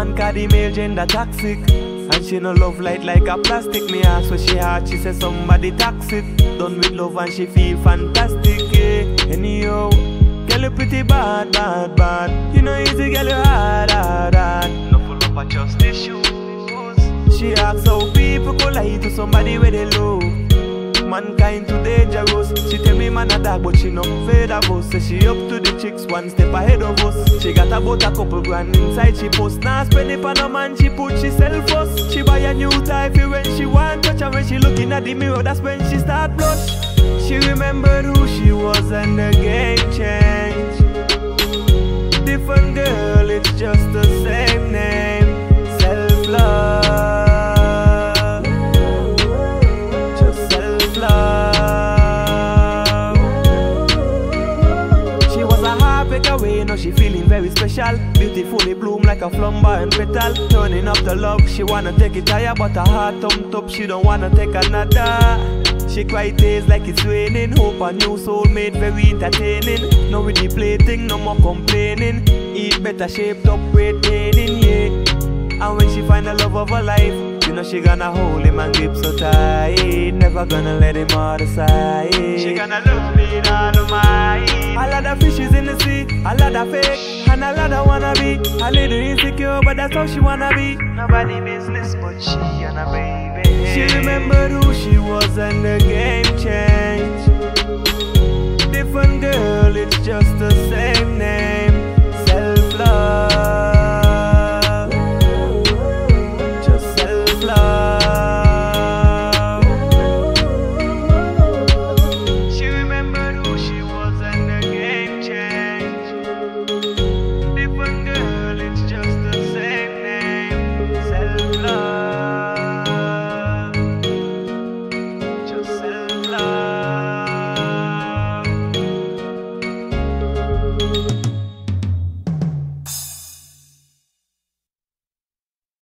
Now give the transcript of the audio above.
man call the male gender toxic. And she no love light like a plastic. Me ask where she heart, she say somebody toxic. Done with love and she feel fantastic, yeah. Anyhow, girl you pretty bad, bad, bad. You know easy, girl you hard, hard, hard. No full up of just issues. She asks how people go lie to somebody where they love. Mankind too dangerous. She tell me man a dog but she no afraid of us. Say she up to the chicks one step ahead of us. She got about a couple grand inside she post. Now spend it on a man she put she sell first. She buy a new tie for when she want touch. And when she looking at the mirror that's when she start blush. She remembered who she was and the game changed. Different girl, it's just the same name. Self-love. Away, now she feeling very special. Beautifully bloom like a flamboyant petal. Turning up the love, she wanna take it higher. But her heart thumped up, she don't wanna take another. She cry tears like it's raining. Hope a new soulmate very entertaining. No with the plaything, no more complaining. Eat better shaped up, weight gaining, yeah. And when she find the love of her life, you know she gonna hold him and grip so tight. Never gonna let him out of sight. She gonna love me in all of mine. A lot of fishes in the sea, a lot of fake, and a lot of wanna be. A little insecure, but that's how she wanna be. Nobody business but she and her baby. She remembered who she was and the game changed. Different girl, it's just the